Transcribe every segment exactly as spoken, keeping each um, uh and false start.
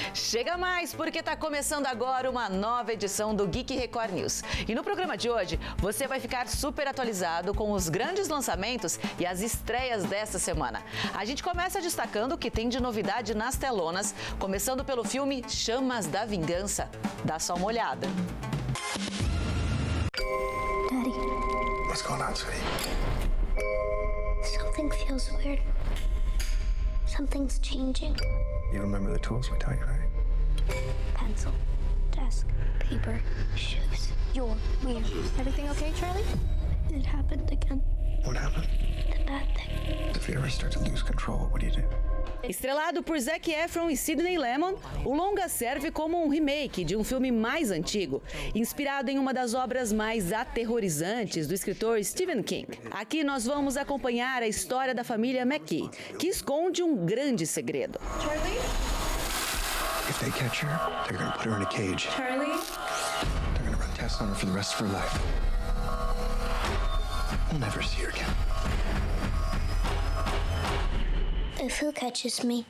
Chega mais, porque está começando agora uma nova edição do Geek Record News. E no programa de hoje, você vai ficar super atualizado com os grandes lançamentos e as estreias desta semana. A gente começa destacando o que tem de novidade nas telonas, começando pelo filme Chamas da Vingança. Dá só uma olhada. Daddy. What's going on, sweetie? Something feels weird. Something's changing. You remember the tools we taught you, right? Pencil, desk, paper, shoes. You're weird. Everything okay, Charlie? It happened again. What happened? The bad thing. If you ever start to lose control, what do you do? Estrelado por Zac Efron e Sydney Lemon, o longa serve como um remake de um filme mais antigo, inspirado em uma das obras mais aterrorizantes do escritor Stephen King. Aqui nós vamos acompanhar a história da família McKee, que esconde um grande segredo. Charlie? If they catch her, they're gonna put her in a cage. Charlie? They're gonna run tests on her for the rest of her life. We'll never see her again. If who catches me?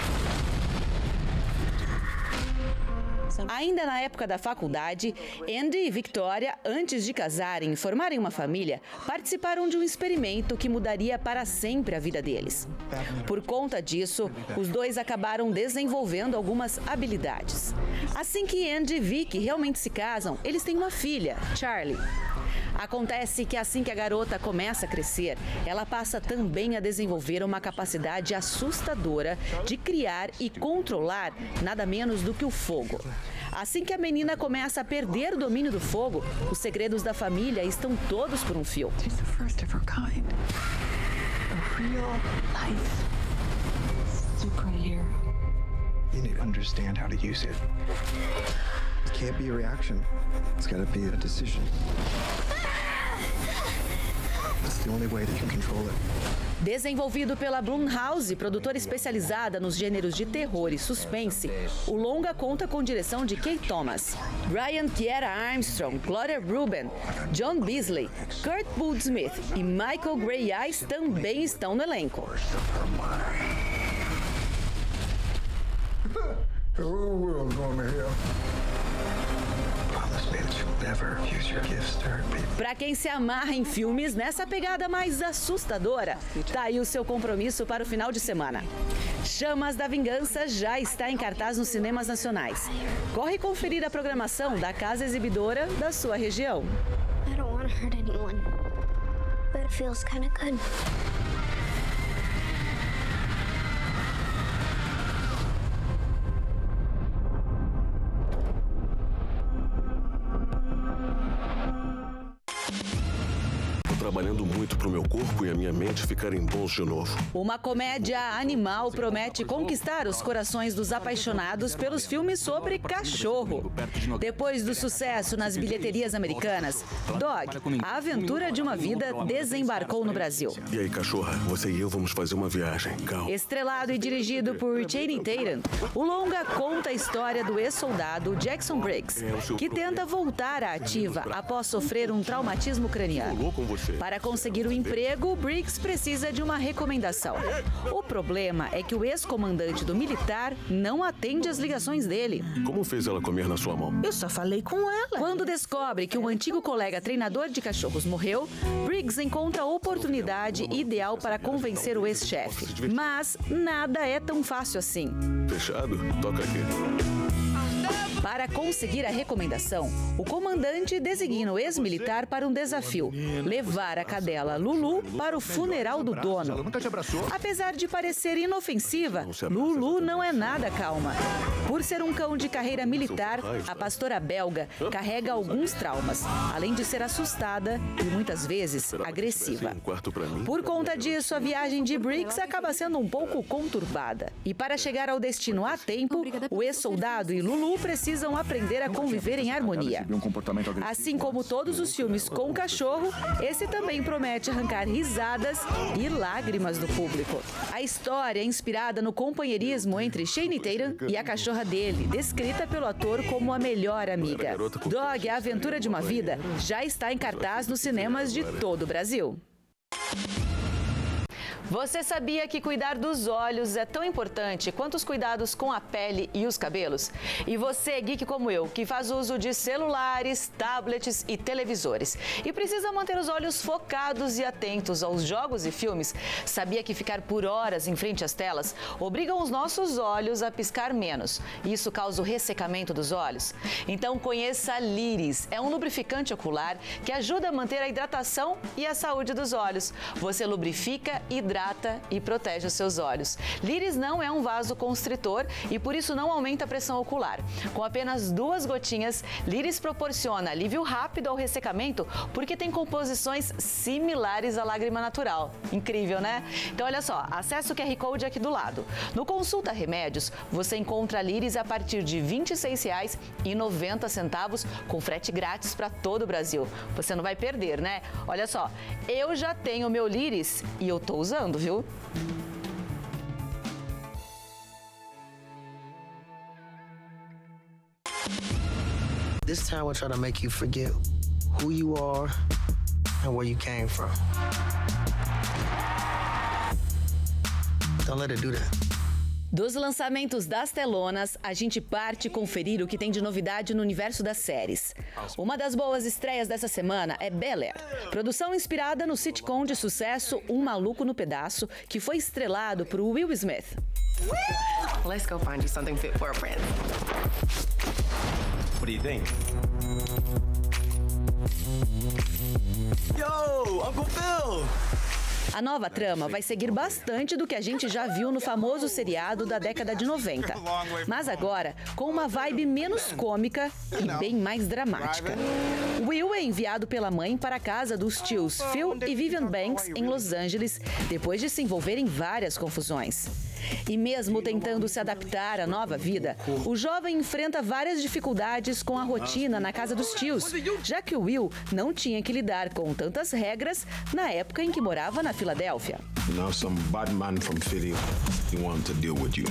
Ainda na época da faculdade, Andy e Victoria, antes de casarem e formarem uma família, participaram de um experimento que mudaria para sempre a vida deles. Por conta disso, os dois acabaram desenvolvendo algumas habilidades. Assim que Andy e Vic realmente se casam, eles têm uma filha, Charlie. Acontece que assim que a garota começa a crescer, ela passa também a desenvolver uma capacidade assustadora de criar e controlar nada menos do que o fogo. Assim que a menina começa a perder o domínio do fogo, os segredos da família estão todos por um fio. She's the first of her kind. A real life superhero. You need to understand how to use it. It can't be a reaction. It's gotta be a decision. That's the only way that you can control it. Desenvolvido pela Blumhouse, produtora especializada nos gêneros de terror e suspense, o longa conta com direção de Kate Thomas. Brian Tierra Armstrong, Gloria Reuben, John Beasley, Kurt Bootsmith e Michael Grey Eyes também estão no elenco. Para quem se amarra em filmes nessa pegada mais assustadora, tá aí o seu compromisso para o final de semana. Chamas da Vingança já está em cartaz nos cinemas nacionais. Corre conferir a programação da casa exibidora da sua região. I don't want to hurt anyone, but it feels kind of good. Trabalhando muito pro meu corpo e a minha mente ficarem bons de novo. Uma comédia animal promete conquistar os corações dos apaixonados pelos filmes sobre cachorro. Depois do sucesso nas bilheterias americanas, Dog, a aventura de uma vida, desembarcou no Brasil. E aí, cachorra, você e eu vamos fazer uma viagem, calma. Estrelado e dirigido por Channing Tatum, o longa conta a história do ex-soldado Jackson Briggs, que tenta voltar à ativa após sofrer um traumatismo craniano. Para conseguir o emprego, Briggs precisa de uma recomendação. O problema é que o ex-comandante do militar não atende às ligações dele. Como fez ela comer na sua mão? Eu só falei com ela. Quando descobre que um antigo colega treinador de cachorros morreu, Briggs encontra a oportunidade ideal para convencer o ex-chefe. Mas nada é tão fácil assim. Fechado? Toca aqui. Para conseguir a recomendação, o comandante designa o ex-militar para um desafio: levar a cadela Lulu para o funeral do dono. Apesar de parecer inofensiva, Lulu não é nada calma. Por ser um cão de carreira militar, a pastora belga carrega alguns traumas, além de ser assustada e muitas vezes agressiva. Por conta disso, a viagem de Briggs acaba sendo um pouco conturbada. E para chegar ao destino a tempo, o ex-soldado e Lulu precisam aprender a conviver em harmonia. Assim como todos os filmes com cachorro, esse também promete arrancar risadas e lágrimas do público. A história é inspirada no companheirismo entre Channing Tatum e a cachorra dele, descrita pelo ator como a melhor amiga. Dog, a aventura de uma vida, já está em cartaz nos cinemas de todo o Brasil. Você sabia que cuidar dos olhos é tão importante quanto os cuidados com a pele e os cabelos? E você, geek como eu, que faz uso de celulares, tablets e televisores e precisa manter os olhos focados e atentos aos jogos e filmes, sabia que ficar por horas em frente às telas obrigam os nossos olhos a piscar menos? Isso causa o ressecamento dos olhos? Então conheça a Liris. É um lubrificante ocular que ajuda a manter a hidratação e a saúde dos olhos. Você lubrifica, hidrata e protege os seus olhos. Liris não é um vasoconstritor e por isso não aumenta a pressão ocular. Com apenas duas gotinhas, Liris proporciona alívio rápido ao ressecamento porque tem composições similares à lágrima natural. Incrível, né? Então olha só, acesse o Q R Code aqui do lado. No Consulta Remédios, você encontra a Liris a partir de vinte e seis reais e noventa centavos com frete grátis para todo o Brasil. Você não vai perder, né? Olha só, eu já tenho meu Liris e eu tô usando, viu? This time we'll try to make you forget who you are and where you came from. Don't let it do that. Dos lançamentos das telonas, a gente parte conferir o que tem de novidade no universo das séries. Uma das boas estreias dessa semana é Bel-Air, produção inspirada no sitcom de sucesso Um Maluco no Pedaço, que foi estrelado por Will Smith. Let's go find you something fit for a friend. What do you think? Yo, Uncle Phil! A nova trama vai seguir bastante do que a gente já viu no famoso seriado da década de noventa, mas agora com uma vibe menos cômica e bem mais dramática. Will é enviado pela mãe para a casa dos tios Phil e Vivian Banks em Los Angeles, depois de se envolver em várias confusões. E mesmo tentando se adaptar à nova vida, o jovem enfrenta várias dificuldades com a rotina na casa dos tios, já que o Will não tinha que lidar com tantas regras na época em que morava na Filadélfia. Now some bad man from Philly want to deal with you.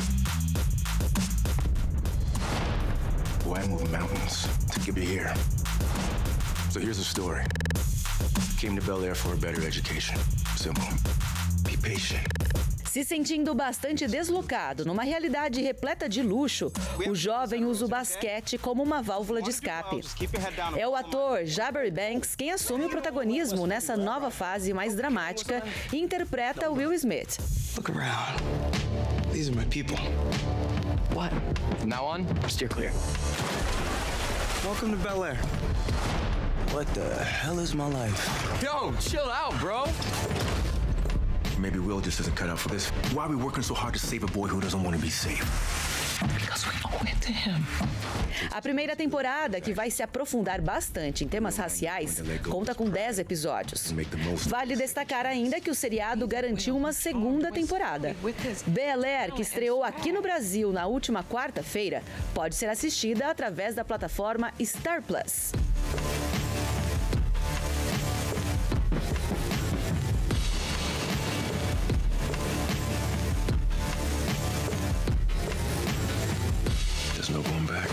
Why move mountains to get me here? So here's the story. Came to Bel-Air for a better education. Simple. Be patient. Se sentindo bastante deslocado numa realidade repleta de luxo, o jovem usa o basquete como uma válvula de escape. É o ator Jabari Banks quem assume o protagonismo nessa nova fase mais dramática e interpreta Will Smith. Look around. These are my people. What? From now on, steer clear. Welcome to Bel-Air. What the hell is my life? Yo, chill out, bro. Maybe Will just isn't cut out for this. Why are we working so hard to save a boy who doesn't want to be saved? Because we owe it to him. A primeira temporada, que vai se aprofundar bastante em temas raciais, conta com dez episódios. Vale destacar ainda que o seriado garantiu uma segunda temporada. Bel-Air, que estreou aqui no Brasil na última quarta-feira, pode ser assistida através da plataforma Star Plus. There's no going back.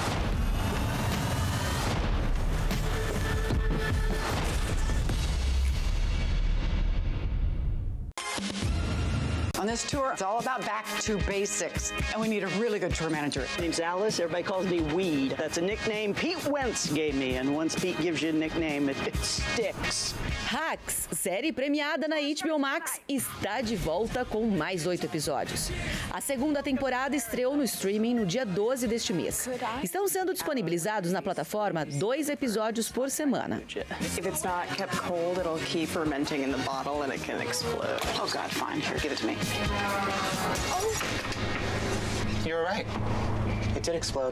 On this tour, it's all about back to basics, and we need a really good tour manager. My name's Alice. Everybody calls me Weed. That's a nickname Pete Wentz gave me, and once Pete gives you a nickname, it, it sticks. Hacks, série premiada na H B O Max, está de volta com mais oito episódios. A segunda temporada estreou no streaming no dia doze deste mês. Estão sendo disponibilizados na plataforma dois episódios por semana. If it's not kept cold, it'll keep fermenting in the bottle and it can explode. Oh God, fine. Here, give it to me. Oh. You're right. It did explode.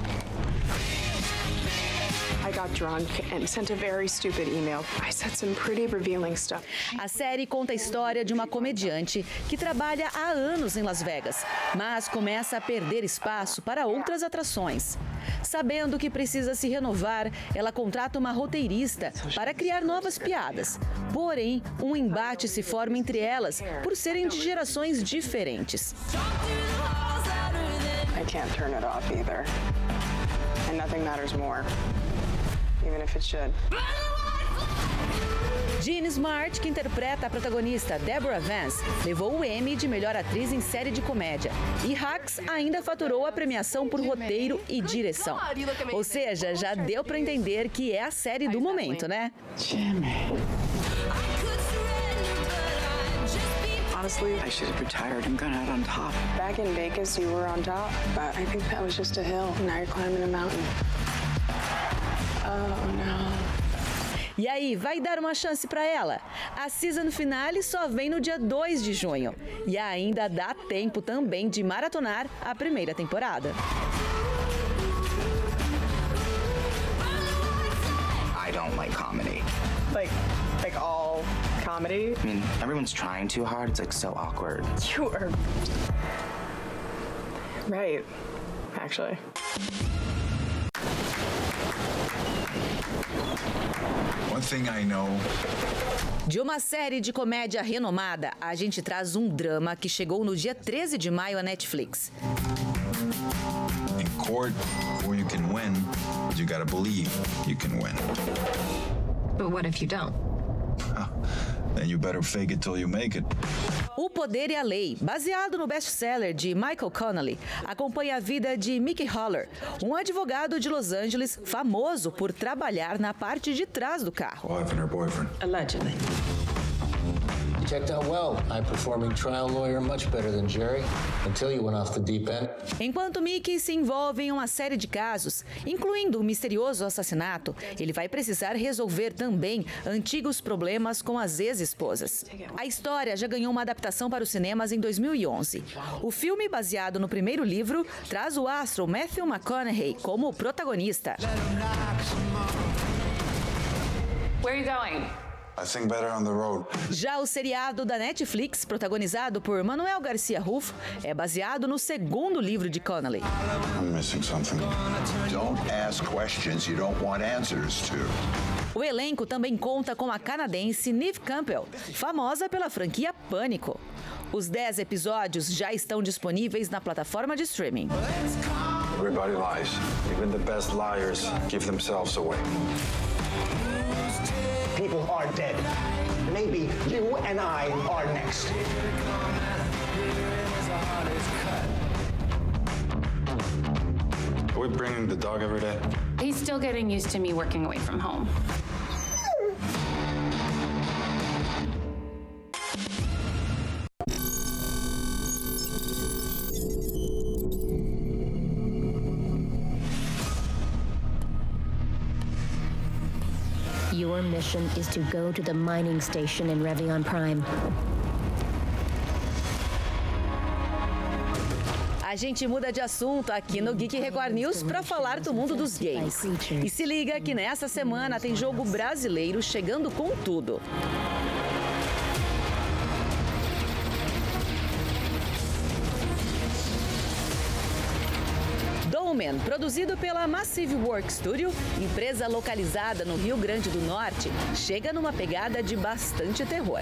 I got drunk and sent a very stupid email. I said some pretty revealing stuff. A série conta a história de uma comediante que trabalha há anos em Las Vegas, mas começa a perder espaço para outras atrações. Sabendo que precisa se renovar, ela contrata uma roteirista para criar novas piadas. Porém, um embate se forma entre elas por serem de gerações diferentes. I can't turn it off either. And nothing matters more. Even if it should. Jean Smart, que interpreta a protagonista Deborah Vance, levou o Emmy de melhor atriz em série de comédia. E Hacks ainda faturou a premiação por roteiro e direção. Ou seja, já deu para entender que é a série do momento, né? Honestly, I should have retired and gone out on top. Back in Vegas, you were on top, but I think that was just a hill. Now you're climbing a mountain. Oh, no. E aí, vai dar uma chance para ela? A season finale só vem no dia dois de junho. E ainda dá tempo também de maratonar a primeira temporada. I don't like comedy. Like, like all comedy? I mean, everyone's trying too hard. It's like so awkward. You are right, actually. One thing I know. De uma série de comédia renomada, a gente traz um drama que chegou no dia treze de maio à Netflix. In court, before you can win, you gotta believe you can win. But what if you don't? Then you better fake it till you make it. O Poder e a Lei, baseado no best-seller de Michael Connelly, acompanha a vida de Mickey Haller, um advogado de Los Angeles famoso por trabalhar na parte de trás do carro. Wife and her boyfriend. Allegedly. You checked out well. High-performing trial lawyer, much better than Jerry, until you went off the deep end. Enquanto Mickey se envolve em uma série de casos, incluindo um misterioso assassinato, ele vai precisar resolver também antigos problemas com as ex-esposas. A história já ganhou uma adaptação para os cinemas em dois mil e onze. O filme, baseado no primeiro livro, traz o astro Matthew McConaughey como protagonista. Where are you going? I think better on the road. Já o seriado da Netflix, protagonizado por Manuel Garcia Rufo, é baseado no segundo livro de Connelly. I'm missing something. Don't ask questions you don't want answers to. O elenco também conta com a canadense Neve Campbell, famosa pela franquia Pânico. Os dez episódios já estão disponíveis na plataforma de streaming. Everybody lies. Even the best liars give themselves away. People are dead. Maybe you and I are next. Are we bringing the dog every day? He's still getting used to me working away from home. Your mission is to go to the mining station in Revion Prime. A gente muda de assunto aqui no Geek Record News para falar do mundo dos games. E se liga que nessa semana tem jogo brasileiro chegando com tudo. Domen, produzido pela Massive Work Studio, empresa localizada no Rio Grande do Norte, chega numa pegada de bastante terror.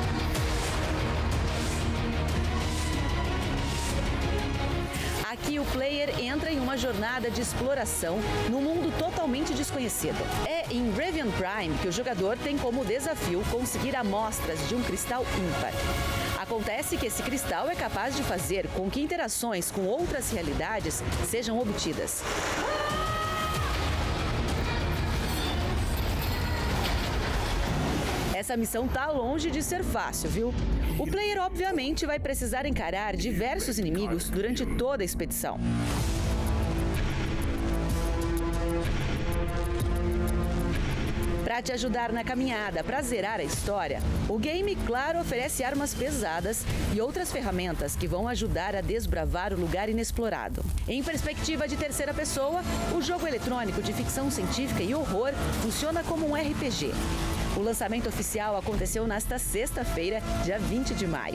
Aqui o player entra em uma jornada de exploração num mundo totalmente desconhecido. É em Revion Prime que o jogador tem como desafio conseguir amostras de um cristal ímpar. Acontece que esse cristal é capaz de fazer com que interações com outras realidades sejam obtidas. Essa missão tá longe de ser fácil, viu? O player obviamente vai precisar encarar diversos inimigos durante toda a expedição. Para te ajudar na caminhada para zerar a história, o game, claro, oferece armas pesadas e outras ferramentas que vão ajudar a desbravar o lugar inexplorado. Em perspectiva de terceira pessoa, o jogo eletrônico de ficção científica e horror funciona como um R P G. O lançamento oficial aconteceu nesta sexta-feira, dia vinte de maio.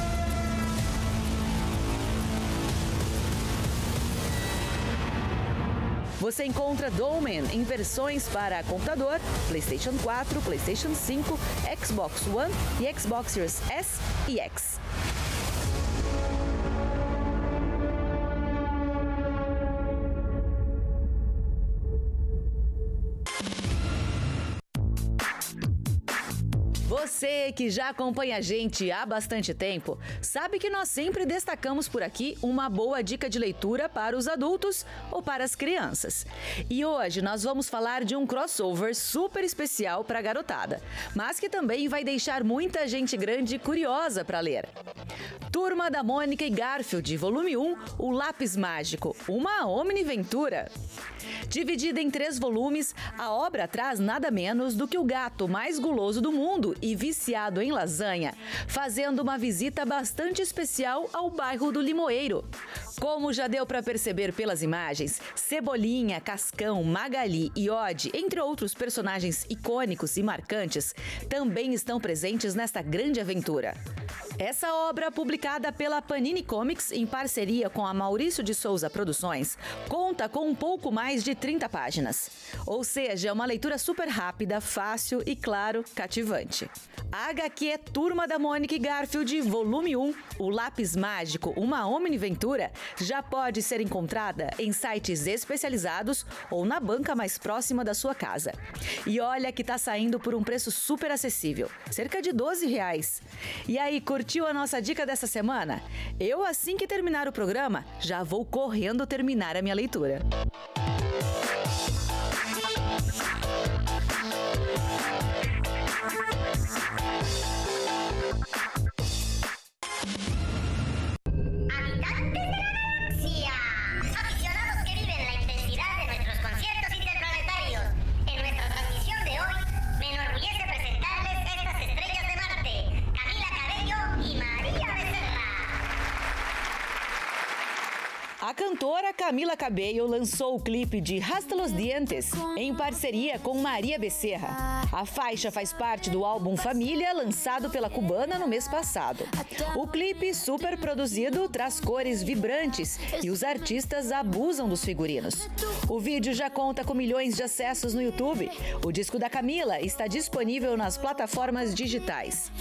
Você encontra Domen em versões para computador, PlayStation quatro, PlayStation cinco, Xbox One e Xbox Series S e X. Você que já acompanha a gente há bastante tempo, sabe que nós sempre destacamos por aqui uma boa dica de leitura para os adultos ou para as crianças. E hoje nós vamos falar de um crossover super especial para a garotada, mas que também vai deixar muita gente grande curiosa para ler. Turma da Mônica e Garfield, volume um, O Lápis Mágico, uma omniventura. Dividida em três volumes, a obra traz nada menos do que o gato mais guloso do mundo e viciado em lasanha, fazendo uma visita bastante especial ao bairro do Limoeiro. Como já deu para perceber pelas imagens, Cebolinha, Cascão, Magali e Odd, entre outros personagens icônicos e marcantes, também estão presentes nesta grande aventura. Essa obra, publicada pela Panini Comics em parceria com a Maurício de Souza Produções, conta com um pouco mais de trinta páginas. Ou seja, é uma leitura super rápida, fácil e, claro, cativante. A agá quê Turma da Mônica e Garfield, volume um, O Lápis Mágico, uma omniventura, já pode ser encontrada em sites especializados ou na banca mais próxima da sua casa. E olha que tá saindo por um preço super acessível, cerca de doze reais. E aí, curtiu a nossa dica dessa semana? Eu, assim que terminar o programa, já vou correndo terminar a minha leitura. A cantora Camila Cabello lançou o clipe de Hasta los Dientes em parceria com Maria Becerra. A faixa faz parte do álbum Família, lançado pela cubana no mês passado. O clipe, super produzido, traz cores vibrantes e os artistas abusam dos figurinos. O vídeo já conta com milhões de acessos no YouTube. O disco da Camila está disponível nas plataformas digitais.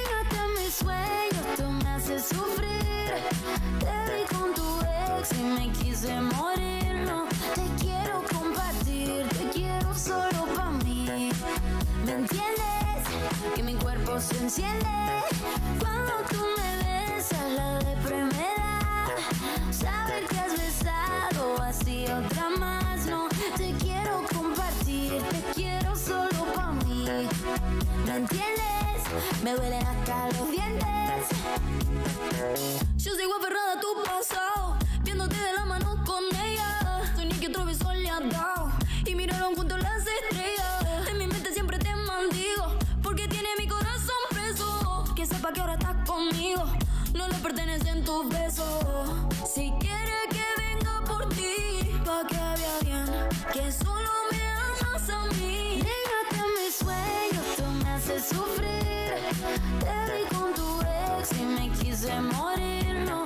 Si me quise morir, no te quiero compartir, te quiero solo pa' mí. ¿Me entiendes? Que mi cuerpo se enciende cuando tú me besas, la depre me da. Saber que has besado así otra más, no te quiero compartir, te quiero solo pa' mí. ¿Me entiendes? Me duelen hasta los dientes. Yo sigo aferrada a tu pasado, viéndote de la mano con ella. Soñé que otro beso le ha dado y miraron juntos las estrellas. En mi mente siempre te maldigo, porque tiene mi corazón preso. Que sepa que ahora estás conmigo, no le pertenecen tus besos. Si quiere que venga por ti, pa' que vea bien que solo me amas a mí. Déjate en mis sueños, tú me haces sufrir. Te vi con tu ex y me quise morir, no.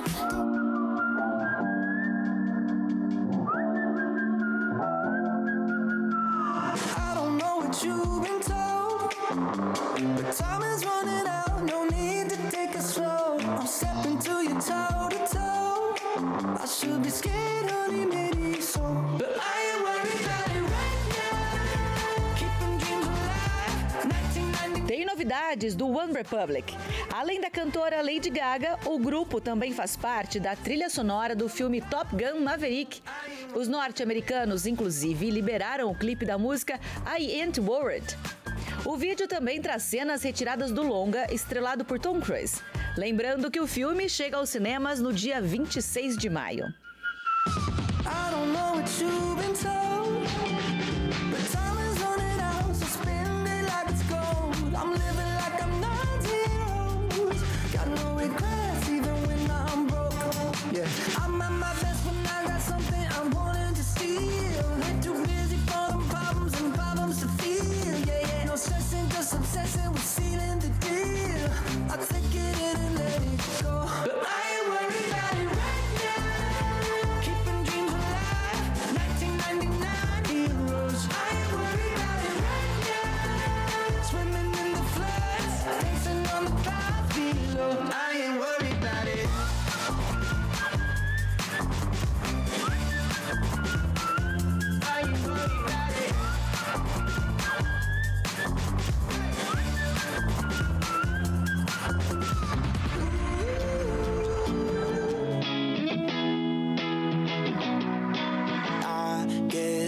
You've been told, but time is running out, no need to take it slow. I'm stepping to you toe to toe. I should be scared, honey, maybe so, but I ain't worried about it right now. Keeping dreams alive. nineteen ninety Tem novidades do One Republic. Além da cantora Lady Gaga, o grupo também faz parte da trilha sonora do filme Top Gun Maverick. Os norte-americanos, inclusive, liberaram o clipe da música I Ain't Worried. O vídeo também traz cenas retiradas do longa, estrelado por Tom Cruise. Lembrando que o filme chega aos cinemas no dia vinte e seis de maio. I don't know what you've been told, but time is running out, so spend it like it's gold. I'm living like I'm nineteen years old. Got no regrets even when I'm broke. Yeah, I'm at my best when I got something I'm wanting to steal. Ain't too busy for them problems and problems to feel. Yeah, yeah, no stressing, just obsessing with sealing the deal. I'll take it in and let it go, but I ain't worried about it right now. Keeping dreams alive.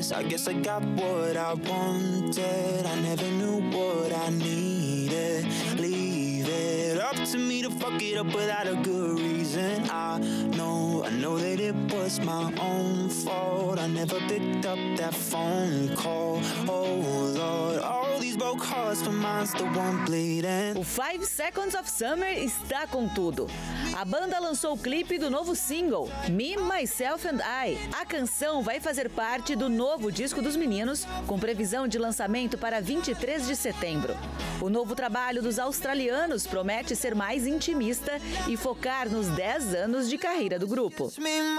guess, I guess I got what I wanted. I never knew what I needed. Leave it up to me to fuck it up without a good reason. I know, I know that it was my own fault. I never picked up that phone call. Oh Lord, all these broke hearts, but mine's the one bleeding. O Five Seconds of Summer está com tudo. A banda lançou o clipe do novo single, Me, Myself and I. A canção vai fazer parte do novo disco dos meninos, com previsão de lançamento para vinte e três de setembro. O novo trabalho dos australianos promete ser mais intimista e focar nos dez anos de carreira do grupo.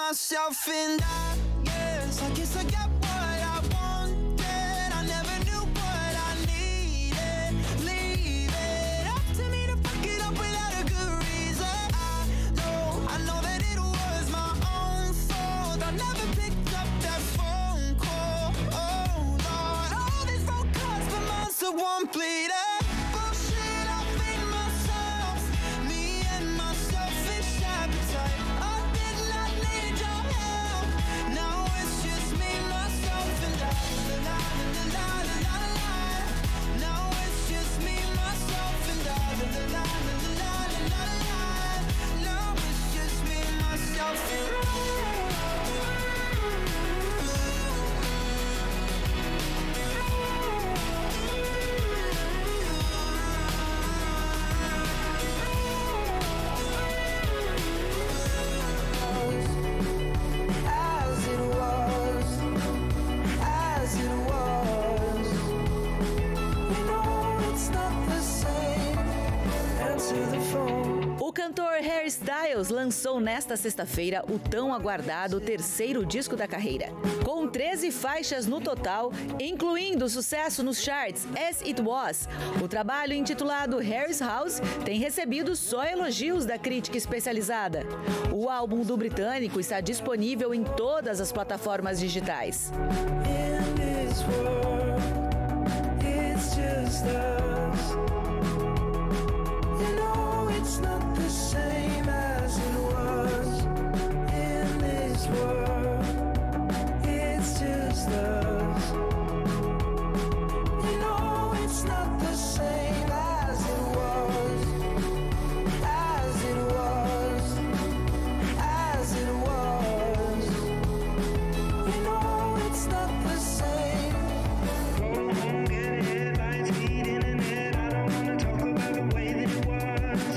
O cantor Harry Styles lançou nesta sexta-feira o tão aguardado terceiro disco da carreira. Com treze faixas no total, incluindo sucesso nos charts As It Was, o trabalho intitulado Harry's House tem recebido só elogios da crítica especializada. O álbum do britânico está disponível em todas as plataformas digitais. It's not the same as it was in this world. It's just us. You know it's not the same as it was, as it was, as it was. You know it's not the same. Go home, get headlights, feet in the net. I don't wanna talk about the way that it was.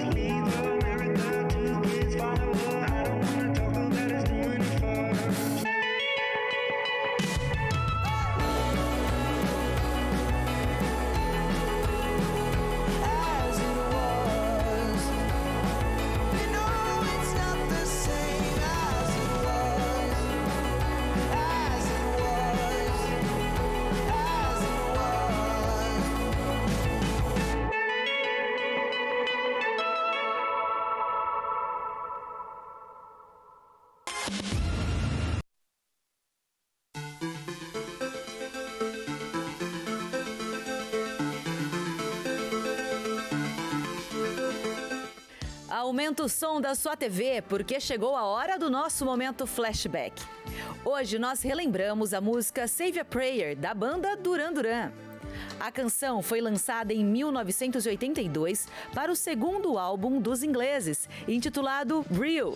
Aumenta o som da sua T V, porque chegou a hora do nosso momento flashback. Hoje nós relembramos a música Save a Prayer, da banda Duran Duran. A canção foi lançada em mil novecentos e oitenta e dois para o segundo álbum dos ingleses, intitulado Real.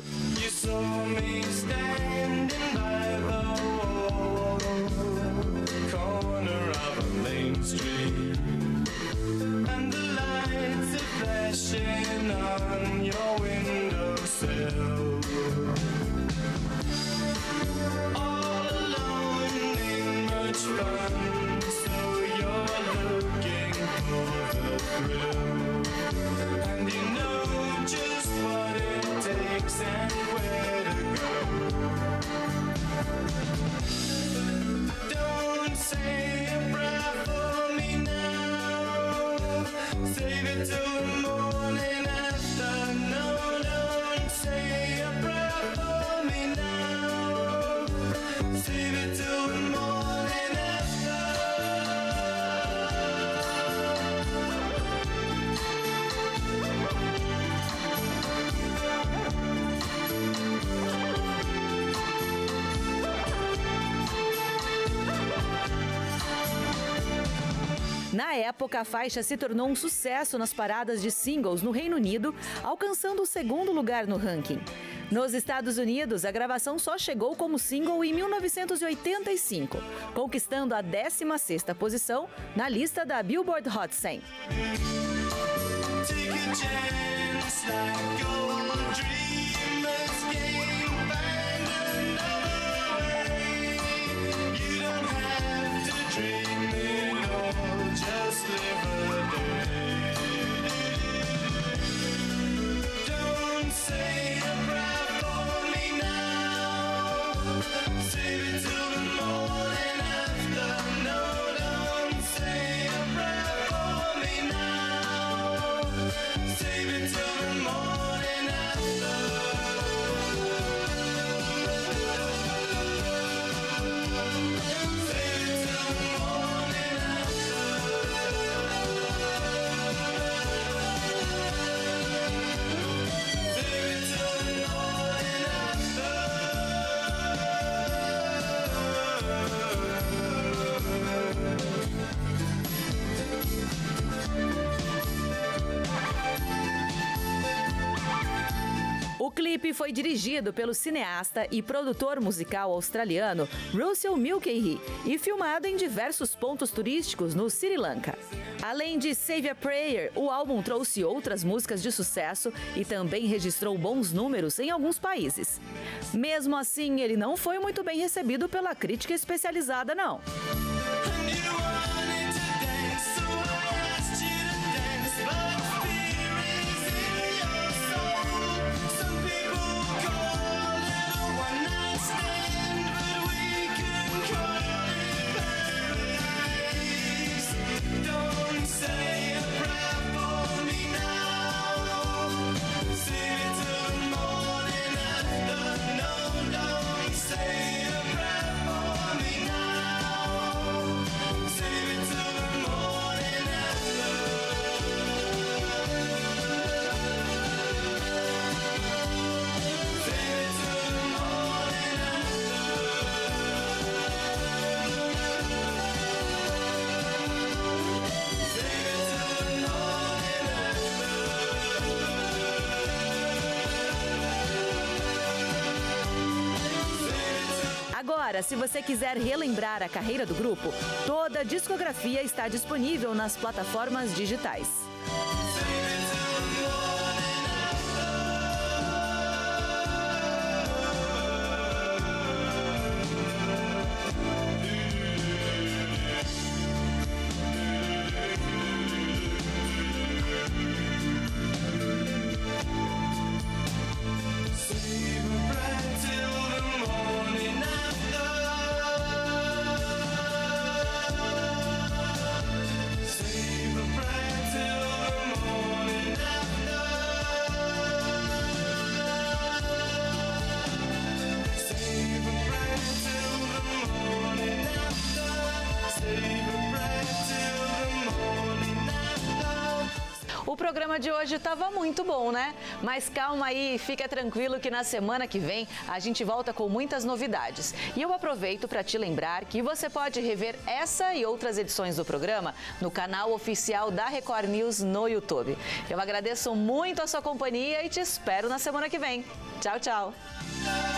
On your windowsill, all alone ain't much fun, so you're looking for the thrill, and you know just what it takes and where to go. Don't say a prayer for me now, save it till the morning. Na época, a faixa se tornou um sucesso nas paradas de singles no Reino Unido, alcançando o segundo lugar no ranking. Nos Estados Unidos, a gravação só chegou como single em mil novecentos e oitenta e cinco, conquistando a décima sexta posição na lista da Billboard Hot cem. O clipe foi dirigido pelo cineasta e produtor musical australiano Russell Mulcahy e filmado em diversos pontos turísticos no Sri Lanka. Além de Save a Prayer, o álbum trouxe outras músicas de sucesso e também registrou bons números em alguns países. Mesmo assim, ele não foi muito bem recebido pela crítica especializada, não. Agora, se você quiser relembrar a carreira do grupo, toda a discografia está disponível nas plataformas digitais. O programa de hoje estava muito bom, né? Mas calma aí, fica tranquilo que na semana que vem a gente volta com muitas novidades. E eu aproveito para te lembrar que você pode rever essa e outras edições do programa no canal oficial da Record News no YouTube. Eu agradeço muito a sua companhia e te espero na semana que vem. Tchau, tchau!